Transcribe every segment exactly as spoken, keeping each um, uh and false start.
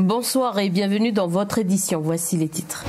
Bonsoir et bienvenue dans votre édition. Voici les titres.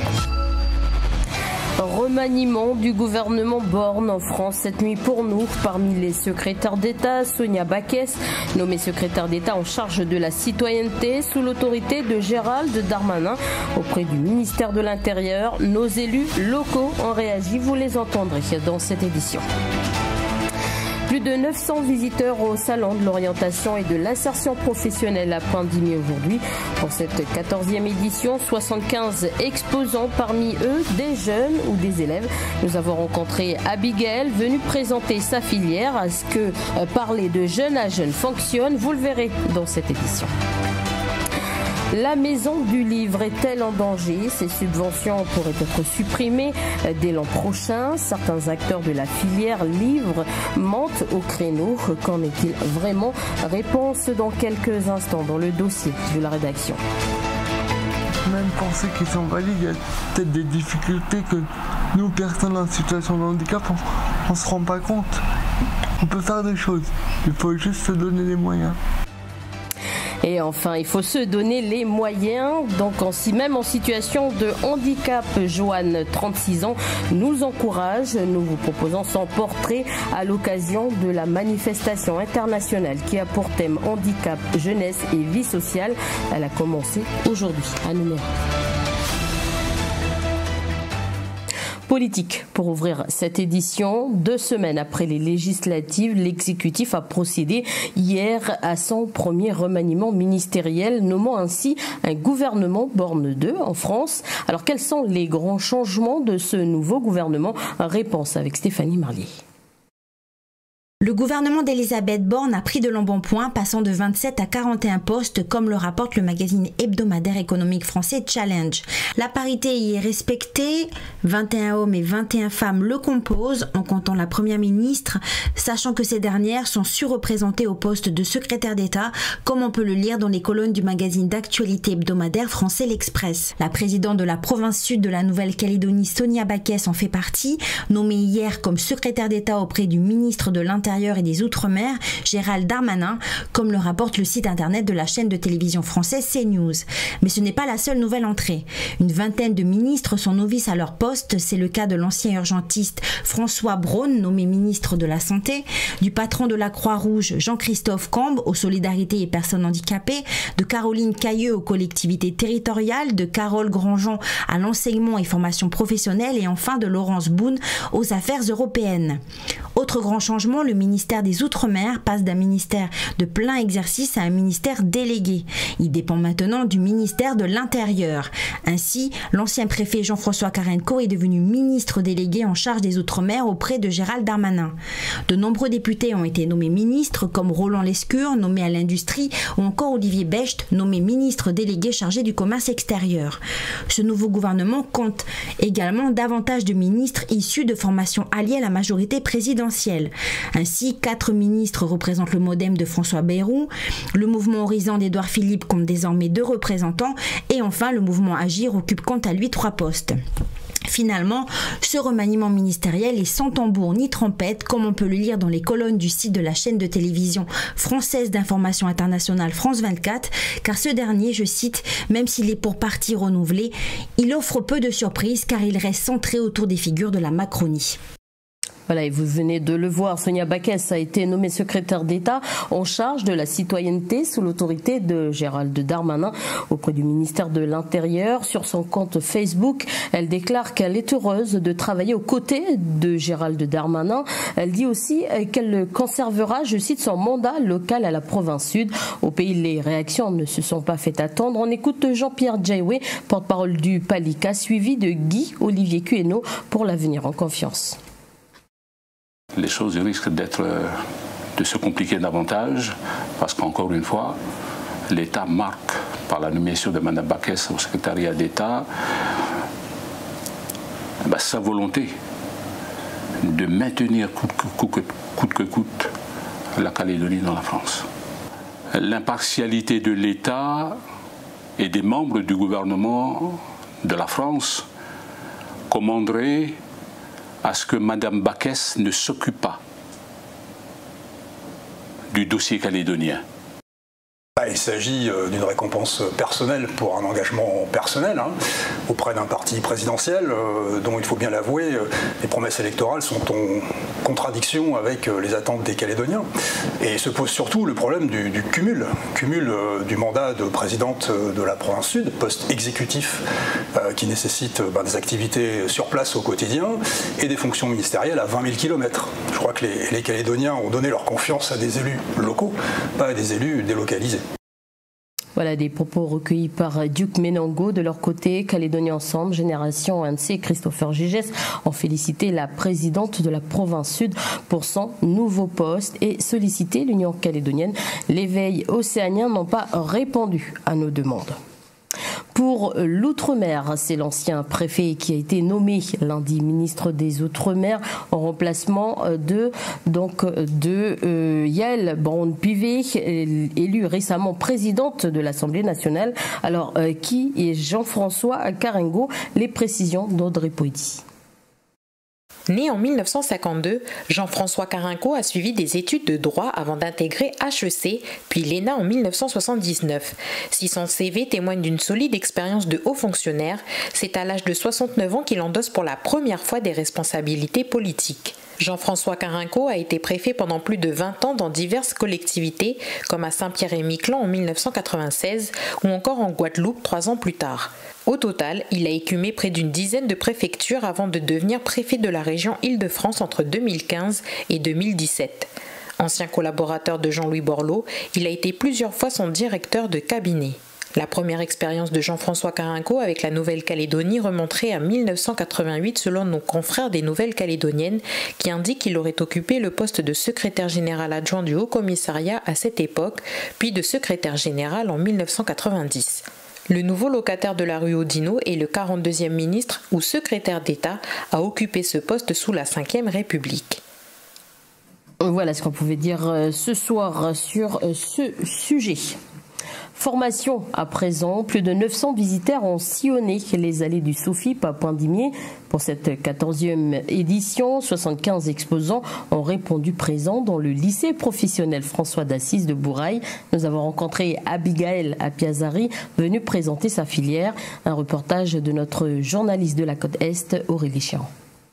Remaniement du gouvernement Borne en France cette nuit pour nous. Parmi les secrétaires d'État, Sonia Backès, nommée secrétaire d'État en charge de la citoyenneté sous l'autorité de Gérald Darmanin auprès du ministère de l'Intérieur. Nos élus locaux ont réagi, vous les entendrez dans cette édition. Plus de neuf cents visiteurs au salon de l'orientation et de l'insertion professionnelle à Pandémie aujourd'hui. Pour cette quatorzième édition, soixante-quinze exposants, parmi eux des jeunes ou des élèves. Nous avons rencontré Abigail, venue présenter sa filière. À ce que parler de jeune à jeune fonctionne, vous le verrez dans cette édition. La maison du livre est-elle en danger? Ces subventions pourraient être supprimées dès l'an prochain. Certains acteurs de la filière livre mentent au créneau. Qu'en est-il vraiment? Réponse dans quelques instants dans le dossier de la rédaction. Même pour ceux qui sont valides, il y a peut-être des difficultés que nous, personnes en situation de handicap, on ne se rend pas compte. On peut faire des choses, il faut juste se donner les moyens. Et enfin, il faut se donner les moyens. Donc, en, même en situation de handicap, Joanne, trente-six ans, nous encourage. Nous vous proposons son portrait à l'occasion de la manifestation internationale qui a pour thème handicap, jeunesse et vie sociale. Elle a commencé aujourd'hui à Nouméa. Politique pour ouvrir cette édition. Deux semaines après les législatives, l'exécutif a procédé hier à son premier remaniement ministériel, nommant ainsi un gouvernement Borne deux en France. Alors quels sont les grands changements de ce nouveau gouvernement? Réponse avec Stéphanie Marlier. Le gouvernement d'Elisabeth Borne a pris de l'embonpoint, passant de vingt-sept à quarante et un postes, comme le rapporte le magazine hebdomadaire économique français Challenge. La parité y est respectée, vingt et un hommes et vingt et un femmes le composent, en comptant la première ministre, sachant que ces dernières sont surreprésentées au poste de secrétaire d'État, comme on peut le lire dans les colonnes du magazine d'actualité hebdomadaire français L'Express. La présidente de la province sud de la Nouvelle-Calédonie, Sonia Backès, en fait partie, nommée hier comme secrétaire d'État auprès du ministre de l'Intérieur et des Outre-mer, Gérald Darmanin, comme le rapporte le site internet de la chaîne de télévision française CNews. Mais ce n'est pas la seule nouvelle entrée. Une vingtaine de ministres sont novices à leur poste. C'est le cas de l'ancien urgentiste François Braun, nommé ministre de la Santé, du patron de la Croix-Rouge Jean-Christophe Combe aux solidarités et personnes handicapées, de Caroline Cailleux aux collectivités territoriales, de Carole Grandjean à l'enseignement et formation professionnelle et enfin de Laurence Boone aux affaires européennes. Autre grand changement, le ministère des Outre-mer passe d'un ministère de plein exercice à un ministère délégué. Il dépend maintenant du ministère de l'Intérieur. Ainsi, l'ancien préfet Jean-François Carenco est devenu ministre délégué en charge des Outre-mer auprès de Gérald Darmanin. De nombreux députés ont été nommés ministres, comme Roland Lescure, nommé à l'industrie, ou encore Olivier Becht, nommé ministre délégué chargé du commerce extérieur. Ce nouveau gouvernement compte également davantage de ministres issus de formations alliées à la majorité présidentielle. Ainsi, quatre ministres représentent le MoDem de François Bayrou, le mouvement Horizon d'Édouard Philippe compte désormais deux représentants et enfin le mouvement Agir occupe quant à lui trois postes. Finalement, ce remaniement ministériel est sans tambour ni trompette, comme on peut le lire dans les colonnes du site de la chaîne de télévision française d'information internationale France vingt-quatre, car ce dernier, je cite, même s'il est pour partie renouvelé, il offre peu de surprises car il reste centré autour des figures de la Macronie. Voilà, et vous venez de le voir, Sonia Backès a été nommée secrétaire d'État en charge de la citoyenneté sous l'autorité de Gérald Darmanin auprès du ministère de l'Intérieur. Sur son compte Facebook, elle déclare qu'elle est heureuse de travailler aux côtés de Gérald Darmanin. Elle dit aussi qu'elle conservera, je cite, son mandat local à la province sud. Au pays, les réactions ne se sont pas fait attendre. On écoute Jean-Pierre Djaïwe, porte-parole du Palika, suivi de Guy Olivier Cueno pour l'avenir en confiance. Les choses risquent d'être, de se compliquer davantage parce qu'encore une fois, l'État marque par la nomination de Mme Backès au secrétariat d'État bah, sa volonté de maintenir coûte que coûte, coûte que coûte la Calédonie dans la France. L'impartialité de l'État et des membres du gouvernement de la France commanderait à ce que Mme Backès ne s'occupe pas du dossier calédonien. Il s'agit d'une récompense personnelle pour un engagement personnel hein, auprès d'un parti présidentiel euh, dont, il faut bien l'avouer, les promesses électorales sont en contradiction avec les attentes des Calédoniens. Et se pose surtout le problème du, du cumul, cumul euh, du mandat de présidente de la province sud, poste exécutif euh, qui nécessite ben, des activités sur place au quotidien et des fonctions ministérielles à vingt mille kilomètres. Je crois que les, les Calédoniens ont donné leur confiance à des élus locaux, pas à des élus délocalisés. Voilà des propos recueillis par Duc Menango. De leur côté, Calédonie Ensemble, Génération A N C et Christopher Gigès ont félicité la présidente de la province sud pour son nouveau poste et sollicité l'Union calédonienne. Les veilles océaniens n'ont pas répondu à nos demandes. Pour l'Outre-mer, c'est l'ancien préfet qui a été nommé lundi ministre des Outre-mer en remplacement de, donc, de euh, Yael Braun-Pivet, élue récemment présidente de l'Assemblée nationale. Alors, euh, qui est Jean-François Carengo? Les précisions d'Audrey Poiti. Né en mille neuf cent cinquante-deux, Jean-François Carenco a suivi des études de droit avant d'intégrer H E C, puis l'E N A en mille neuf cent soixante-dix-neuf. Si son C V témoigne d'une solide expérience de haut fonctionnaire, c'est à l'âge de soixante-neuf ans qu'il endosse pour la première fois des responsabilités politiques. Jean-François Carenco a été préfet pendant plus de vingt ans dans diverses collectivités, comme à Saint-Pierre-et-Miquelon en mille neuf cent quatre-vingt-seize ou encore en Guadeloupe trois ans plus tard. Au total, il a écumé près d'une dizaine de préfectures avant de devenir préfet de la région Île-de-France entre deux mille quinze et deux mille dix-sept. Ancien collaborateur de Jean-Louis Borloo, il a été plusieurs fois son directeur de cabinet. La première expérience de Jean-François Carenco avec la Nouvelle-Calédonie remonterait à mille neuf cent quatre-vingt-huit selon nos confrères des Nouvelles-Calédoniennes qui indiquent qu'il aurait occupé le poste de secrétaire général adjoint du Haut-Commissariat à cette époque, puis de secrétaire général en mille neuf cent quatre-vingt-dix. Le nouveau locataire de la rue Oudinot est le quarante-deuxième ministre ou secrétaire d'État à occuper ce poste sous la cinquième République. Voilà ce qu'on pouvait dire ce soir sur ce sujet. Formation à présent, plus de neuf cents visiteurs ont sillonné les allées du Sofip à Poindimier. Pour cette quatorzième édition, soixante-quinze exposants ont répondu présents dans le lycée professionnel François d'Assise de Bourail. Nous avons rencontré Abigail Apiazari, venue présenter sa filière. Un reportage de notre journaliste de la côte Est, Aurélie Chian.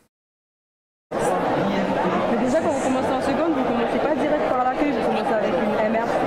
Déjà, quand vous commencez en seconde, vous ne commencez pas direct par l'accueil, vous commencez avec une M R C.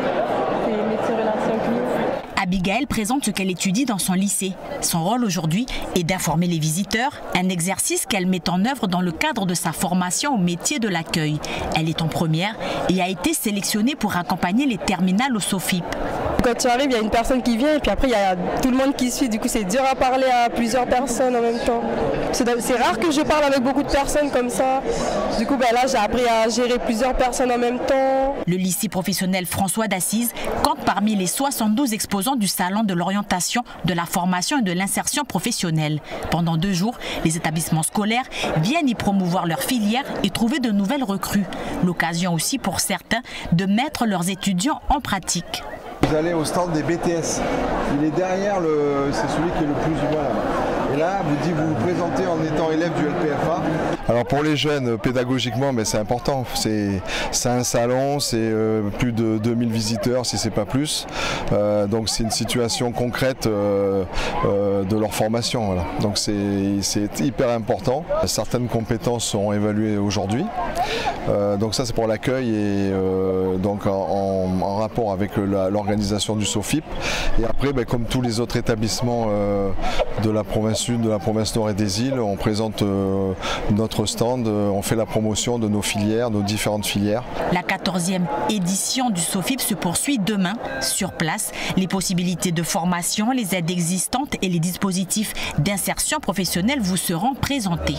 Abigail présente ce qu'elle étudie dans son lycée. Son rôle aujourd'hui est d'informer les visiteurs, un exercice qu'elle met en œuvre dans le cadre de sa formation au métier de l'accueil. Elle est en première et a été sélectionnée pour accompagner les terminales au Sofip. Quand tu arrives, il y a une personne qui vient et puis après il y a tout le monde qui suit. Du coup, c'est dur à parler à plusieurs personnes en même temps. C'est rare que je parle avec beaucoup de personnes comme ça. Du coup, ben là, j'ai appris à gérer plusieurs personnes en même temps. Le lycée professionnel François d'Assise compte parmi les soixante-douze exposants du salon de l'orientation, de la formation et de l'insertion professionnelle. Pendant deux jours, les établissements scolaires viennent y promouvoir leur filière et trouver de nouvelles recrues. L'occasion aussi pour certains de mettre leurs étudiants en pratique. Vous allez au stand des B T S. Il est derrière, le, c'est celui qui est le plus ou moins là-bas. Et là, vous dites, vous vous présentez en étant élève du L P F A. Alors pour les jeunes, pédagogiquement, ben c'est important. C'est un salon, c'est euh, plus de deux mille visiteurs, si c'est pas plus. Euh, donc c'est une situation concrète euh, euh, de leur formation. Voilà. Donc c'est hyper important. Certaines compétences sont évaluées aujourd'hui. Euh, donc ça c'est pour l'accueil et euh, donc en, en rapport avec l'organisation du Sofip. Et après, ben, comme tous les autres établissements euh, de la province sud, de la province nord et des îles, on présente euh, notre stand, euh, on fait la promotion de nos filières, nos différentes filières. La quatorzième édition du Sofip se poursuit demain. Sur place, les possibilités de formation, les aides existantes et les dispositifs d'insertion professionnelle vous seront présentés.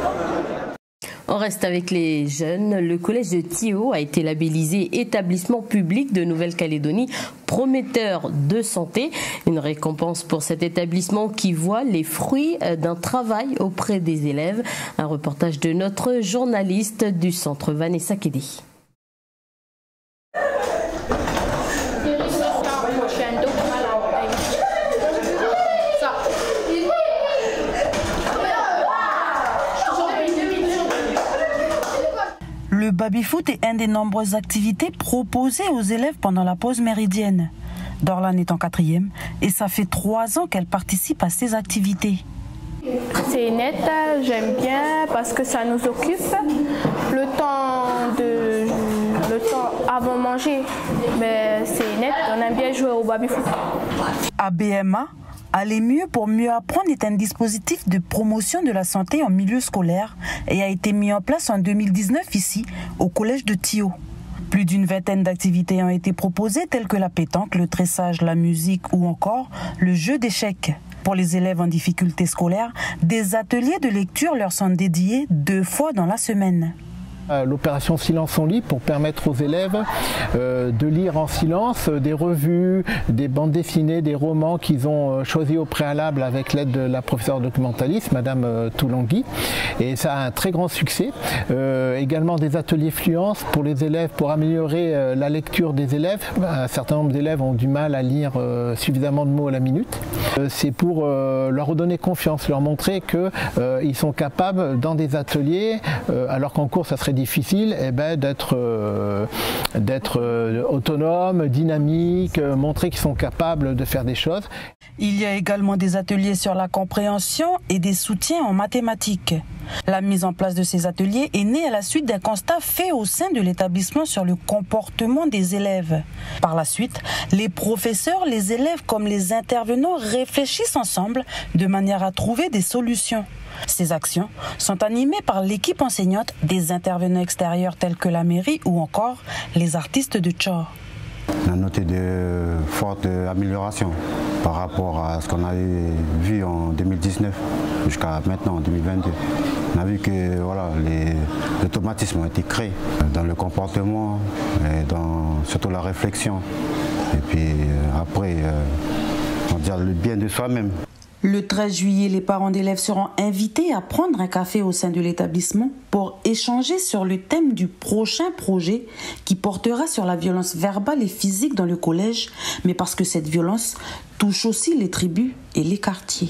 On reste avec les jeunes. Le collège de Thio a été labellisé établissement public de Nouvelle-Calédonie prometteur de santé. Une récompense pour cet établissement qui voit les fruits d'un travail auprès des élèves. Un reportage de notre journaliste du centre, Vanessa Kédé. Le baby-foot est une des nombreuses activités proposées aux élèves pendant la pause méridienne. Dorlan est en quatrième et ça fait trois ans qu'elle participe à ces activités. C'est net, j'aime bien parce que ça nous occupe. Le temps, de, le temps avant manger, mais c'est net, on aime bien jouer au baby-foot. A B M A, Aller mieux pour mieux apprendre est un dispositif de promotion de la santé en milieu scolaire et a été mis en place en deux mille dix-neuf ici, au collège de Thio. Plus d'une vingtaine d'activités ont été proposées telles que la pétanque, le tressage, la musique ou encore le jeu d'échecs. Pour les élèves en difficulté scolaire, des ateliers de lecture leur sont dédiés deux fois dans la semaine. L'opération Silence en libre pour permettre aux élèves euh, de lire en silence des revues, des bandes dessinées, des romans qu'ils ont choisis au préalable avec l'aide de la professeure documentaliste, Madame euh, Toulangui. Et ça a un très grand succès. Euh, également des ateliers fluence pour les élèves, pour améliorer euh, la lecture des élèves. Un certain nombre d'élèves ont du mal à lire euh, suffisamment de mots à la minute. Euh, C'est pour euh, leur redonner confiance, leur montrer qu'ils euh, sont capables dans des ateliers, euh, alors qu'en cours ça serait difficile, eh ben, d'être euh, d'être euh, autonome, dynamique, euh, montrer qu'ils sont capables de faire des choses. Il y a également des ateliers sur la compréhension et des soutiens en mathématiques. La mise en place de ces ateliers est née à la suite d'un constat fait au sein de l'établissement sur le comportement des élèves. Par la suite, les professeurs, les élèves comme les intervenants réfléchissent ensemble de manière à trouver des solutions. Ces actions sont animées par l'équipe enseignante, des intervenants extérieurs tels que la mairie ou encore les artistes de Tchor. On a noté de fortes améliorations par rapport à ce qu'on avait vu en deux mille dix-neuf jusqu'à maintenant en deux mille vingt-deux. On a vu que voilà, les automatismes ont été créés dans le comportement, et dans surtout la réflexion. Et puis après, on va dire le bien de soi-même. Le treize juillet, les parents d'élèves seront invités à prendre un café au sein de l'établissement pour échanger sur le thème du prochain projet qui portera sur la violence verbale et physique dans le collège, mais parce que cette violence touche aussi les tribus et les quartiers.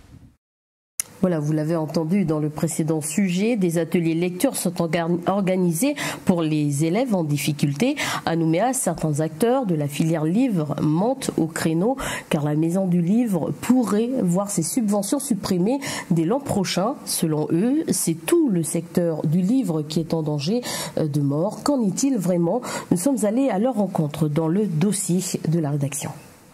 Voilà, vous l'avez entendu dans le précédent sujet, des ateliers lecture sont organisés pour les élèves en difficulté. À Nouméa, certains acteurs de la filière livre montent au créneau car la Maison du Livre pourrait voir ses subventions supprimées dès l'an prochain. Selon eux, c'est tout le secteur du livre qui est en danger de mort. Qu'en est-il vraiment? Nous sommes allés à leur rencontre dans le dossier de la rédaction.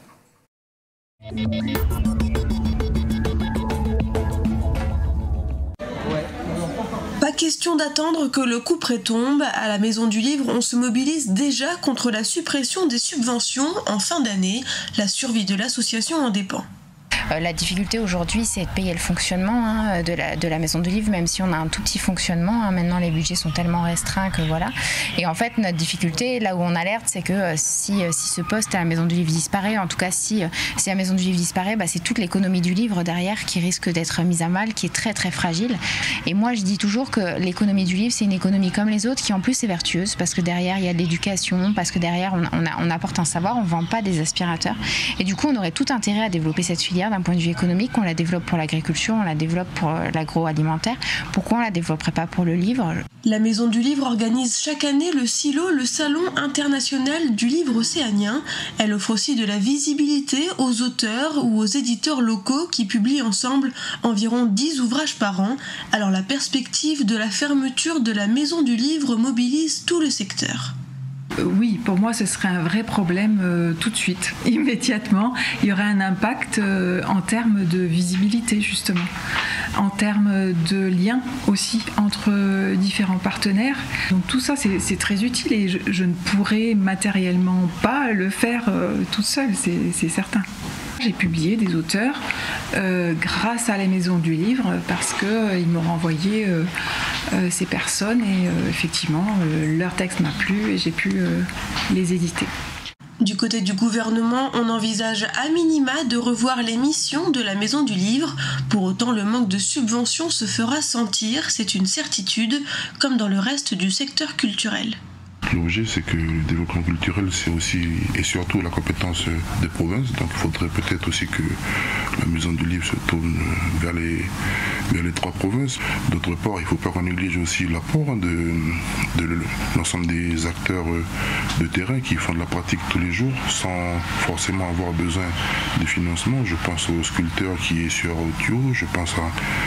Pas question d'attendre que le couperet tombe. À la Maison du Livre, on se mobilise déjà contre la suppression des subventions en fin d'année. La survie de l'association en dépend. Euh, la difficulté aujourd'hui, c'est de payer le fonctionnement hein, de, la, de la Maison du Livre, même si on a un tout petit fonctionnement. Hein, maintenant, les budgets sont tellement restreints que voilà. Et en fait, notre difficulté, là où on alerte, c'est que euh, si, euh, si ce poste à la Maison du Livre disparaît, en tout cas si, euh, si la Maison du Livre disparaît, bah, c'est toute l'économie du livre derrière qui risque d'être mise à mal, qui est très très fragile. Et moi, je dis toujours que l'économie du livre, c'est une économie comme les autres, qui en plus est vertueuse, parce que derrière, il y a de l'éducation, parce que derrière, on, on, a, on apporte un savoir, on ne vend pas des aspirateurs. Et du coup, on aurait tout intérêt à développer cette filière d'un point de vue économique. On la développe pour l'agriculture, on la développe pour l'agroalimentaire. Pourquoi on ne la développerait pas pour le livre? La Maison du Livre organise chaque année le SILO, le Salon international du livre océanien. Elle offre aussi de la visibilité aux auteurs ou aux éditeurs locaux qui publient ensemble environ dix ouvrages par an. Alors la perspective de la fermeture de la Maison du Livre mobilise tout le secteur. Oui, pour moi, ce serait un vrai problème euh, tout de suite, immédiatement. Il y aurait un impact euh, en termes de visibilité, justement, en termes de lien aussi entre euh, différents partenaires. Donc tout ça, c'est très utile et je, je ne pourrais matériellement pas le faire euh, toute seule, c'est certain. J'ai publié des auteurs euh, grâce à la Maison du Livre parce qu'ils euh, m'ont renvoyé euh, euh, ces personnes et euh, effectivement euh, leur texte m'a plu et j'ai pu euh, les éditer. Du côté du gouvernement, on envisage à minima de revoir les missions de la Maison du Livre. Pour autant, le manque de subventions se fera sentir, c'est une certitude, comme dans le reste du secteur culturel. l'objet, c'est que le développement culturel, c'est aussi et surtout la compétence des provinces. Donc il faudrait peut-être aussi que la Maison du Livre se tourne vers les, vers les trois provinces. D'autre part, il ne faut pas qu'on néglige aussi l'apport de, de l'ensemble des acteurs de terrain qui font de la pratique tous les jours sans forcément avoir besoin de financement. Je pense au sculpteur qui est sur Thio, je pense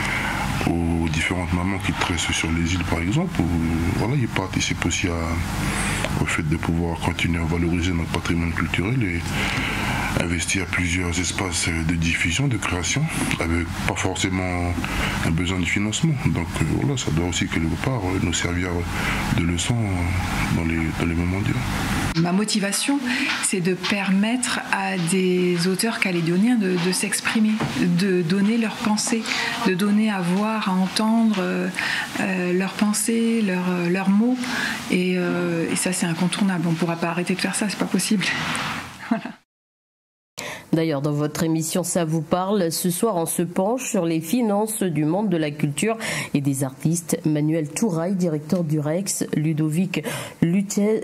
à, aux différentes mamans qui tressent sur les îles par exemple, où voilà, ils participent aussi à, au fait de pouvoir continuer à valoriser notre patrimoine culturel et investir plusieurs espaces de diffusion, de création, avec pas forcément un besoin de financement. Donc euh, voilà, ça doit aussi quelque part euh, nous servir de leçon dans les, dans les moments durs. Ma motivation, c'est de permettre à des auteurs calédoniens de, de s'exprimer, de donner leurs pensées, de donner à voir, à entendre euh, euh, leurs pensées, leurs, leurs mots. Et, euh, et ça, c'est incontournable. On ne pourra pas arrêter de faire ça, c'est pas possible. Voilà. D'ailleurs, dans votre émission Ça vous parle, ce soir on se penche sur les finances du monde de la culture et des artistes. Manuel Touraille, directeur du Rex, Ludovic Luthez,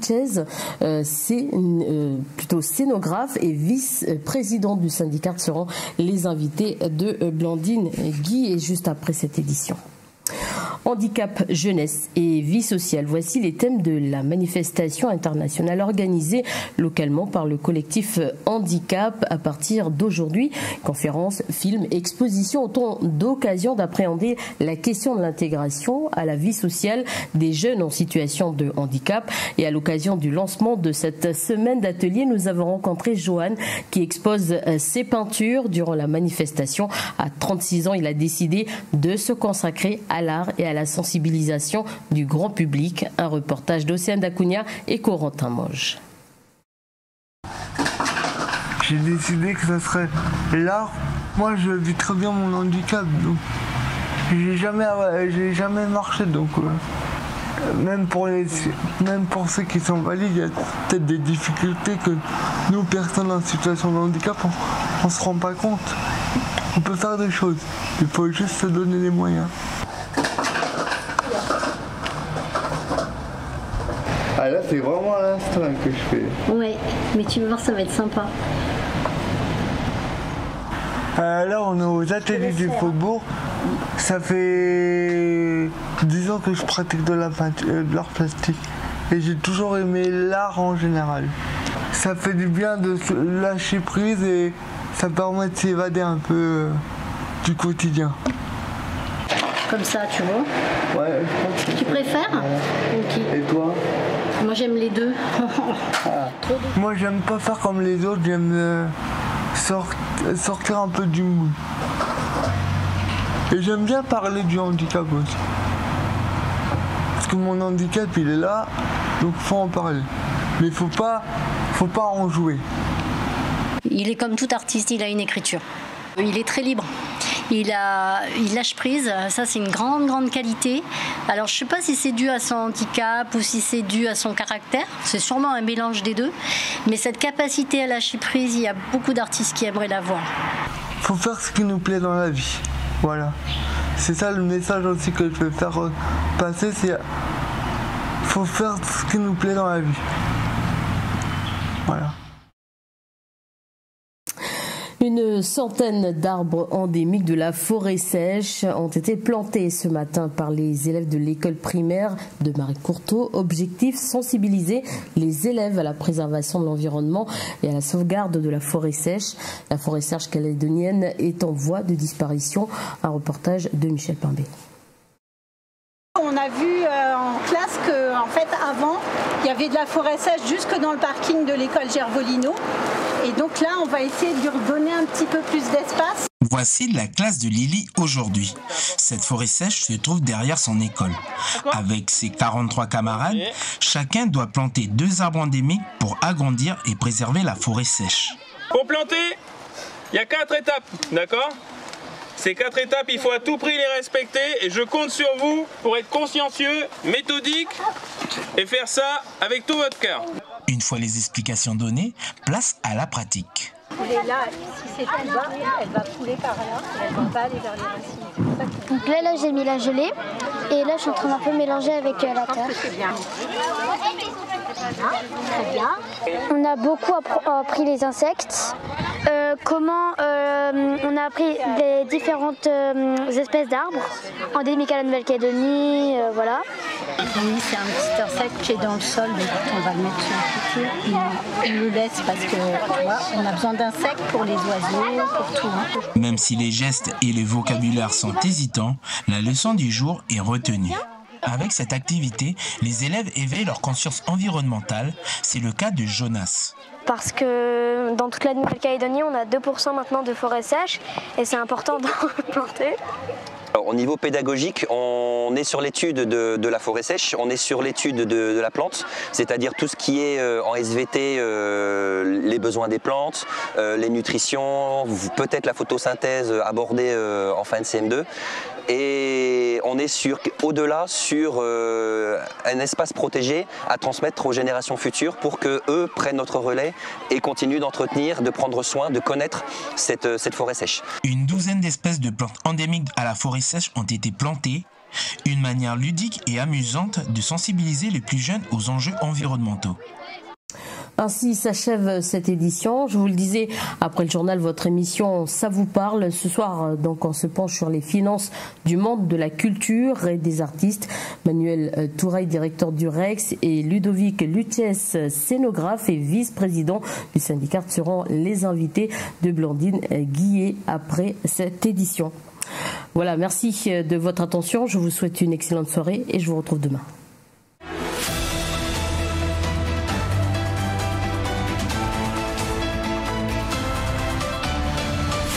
euh, c'est euh, plutôt scénographe et vice-président du syndicat seront les invités de Blandine Guy et juste après cette édition. Handicap, jeunesse et vie sociale. Voici les thèmes de la manifestation internationale organisée localement par le collectif Handicap à partir d'aujourd'hui. Conférences, films, expositions, autant d'occasions d'appréhender la question de l'intégration à la vie sociale des jeunes en situation de handicap. Et à l'occasion du lancement de cette semaine d'atelier, nous avons rencontré Johan qui expose ses peintures durant la manifestation. À trente-six ans, il a décidé de se consacrer à l'art et à la sensibilisation du grand public. Un reportage d'Océane Dacunia et Corentin Moge. J'ai décidé que ça serait l'art. Moi, je vis très bien mon handicap, donc j'ai jamais, j'ai jamais marché, donc euh, même pour les, même pour ceux qui sont valides, il y a peut-être des difficultés que nous, personnes en situation de handicap, on, on se rend pas compte. On peut faire des choses, il faut juste se donner les moyens. Ah là, c'est vraiment à l'instant que je fais. Ouais, mais tu vas voir, ça va être sympa. Euh, là, on est aux ateliers du Faubourg. Ça fait dix ans que je pratique de la peinture, de l'art plastique. Et j'ai toujours aimé l'art en général. Ça fait du bien de lâcher prise et ça permet de s'évader un peu euh, du quotidien. Comme ça, tu vois. Ouais, je pense que tu préfères ouais. Okay. Et toi? Moi, j'aime les deux. Ah. Moi, j'aime pas faire comme les autres, j'aime euh, sort, sortir un peu du moule. Et j'aime bien parler du handicap aussi. Parce que mon handicap, il est là, donc faut en parler. Mais faut pas, faut pas en jouer. Il est comme tout artiste, il a une écriture. Il est très libre. Il, a, il lâche prise, ça c'est une grande grande qualité. Alors je ne sais pas si c'est dû à son handicap ou si c'est dû à son caractère, c'est sûrement un mélange des deux, mais cette capacité à lâcher prise, il y a beaucoup d'artistes qui aimeraient l'avoir. Il faut faire ce qui nous plaît dans la vie, voilà. C'est ça le message aussi que je veux faire passer, c'est faut faire ce qui nous plaît dans la vie. Voilà. Une centaine d'arbres endémiques de la forêt sèche ont été plantés ce matin par les élèves de l'école primaire de Marie-Courteau. Objectif, sensibiliser les élèves à la préservation de l'environnement et à la sauvegarde de la forêt sèche. La forêt sèche calédonienne est en voie de disparition. Un reportage de Michel Pimbé. On a vu euh, en classe qu'en en fait, avant, il y avait de la forêt sèche jusque dans le parking de l'école Gervolino. Et donc là, on va essayer de lui redonner un petit peu plus d'espace. Voici la classe de Lily aujourd'hui. Cette forêt sèche se trouve derrière son école. Avec ses quarante-trois camarades, chacun doit planter deux arbres endémiques pour agrandir et préserver la forêt sèche. Pour planter, il y a quatre étapes, d'accord ? Ces quatre étapes, il faut à tout prix les respecter et je compte sur vous pour être consciencieux, méthodique et faire ça avec tout votre cœur. Une fois les explications données, place à la pratique. couler là. Si c'est tout bas, elle va couler par là et elle ne va pas aller vers les racines. Donc là, là j'ai mis la gelée et là je suis en train d'un peu mélanger avec euh, la terre. C'est bien. Très bien. On a beaucoup appris les insectes, euh, comment euh, on a appris les différentes euh, espèces d'arbres, endémiques à la Nouvelle-Calédonie, euh, voilà. Oui, c'est un petit insecte qui est dans le sol, donc on va le mettre sur le couteau. On le laisse parce que tu vois, on a besoin d'insectes pour les oiseaux, pour tout. Hein. Même si les gestes et le vocabulaire sont hésitants, la leçon du jour est retenue. Avec cette activité, les élèves éveillent leur conscience environnementale. C'est le cas de Jonas. Parce que dans toute la Nouvelle-Calédonie, on a deux pour cent maintenant de forêts sèches et c'est important d'en planter. Au niveau pédagogique, on est sur l'étude de, de la forêt sèche, on est sur l'étude de, de la plante, c'est-à-dire tout ce qui est euh, en S V T, euh, les besoins des plantes, euh, les nutritions, peut-être la photosynthèse abordée euh, en fin de C M deux. Et on est sur, au-delà sur euh, un espace protégé à transmettre aux générations futures pour qu'eux prennent notre relais et continuent d'entretenir, de prendre soin, de connaître cette, cette forêt sèche. Une douzaine d'espèces de plantes endémiques à la forêt sèche ont été plantées. Une manière ludique et amusante de sensibiliser les plus jeunes aux enjeux environnementaux. Ainsi s'achève cette édition. Je vous le disais, après le journal, votre émission Ça vous parle. Ce soir, donc, on se penche sur les finances du monde de la culture et des artistes. Manuel Touraille, directeur du Rex, et Ludovic Lutiès, scénographe et vice-président du syndicat, seront les invités de Blandine Guillet après cette édition. Voilà, merci de votre attention. Je vous souhaite une excellente soirée et je vous retrouve demain.